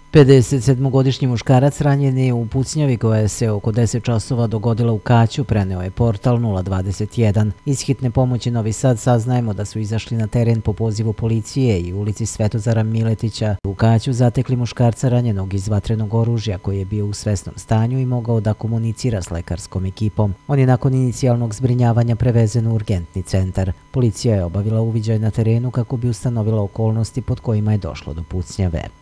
57-godišnji muškarac ranjen je u pucnjavi koja se oko 10 časova dogodila u Kaću, preneo je portal 021. Iz hitne pomoći Novi Sad saznajemo da su izašli na teren po pozivu policije i u ulici Svetozara Miletića u Kaću zatekli muškarca ranjenog iz vatrenog oružja koji je bio u svesnom stanju i mogao da komunicira s lekarskom ekipom. On je nakon inicijalnog zbrinjavanja prevezen u urgentni centar. Policija je obavila uviđaj na terenu kako bi ustanovila okolnosti pod kojima je došlo do pucnjave.